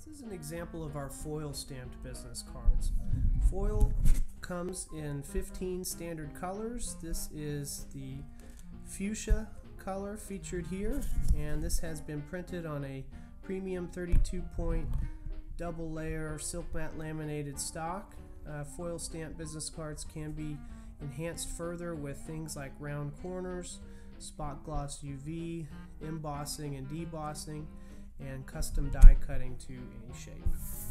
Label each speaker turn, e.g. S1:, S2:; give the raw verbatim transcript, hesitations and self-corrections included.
S1: This is an example of our foil stamped business cards. Foil comes in fifteen standard colors. This is the fuchsia color featured here, and this has been printed on a premium thirty-two point double layer silk matte laminated stock. Uh, foil stamped business cards can be enhanced further with things like round corners, spot gloss U V, embossing and debossing, and custom die cutting to any shape.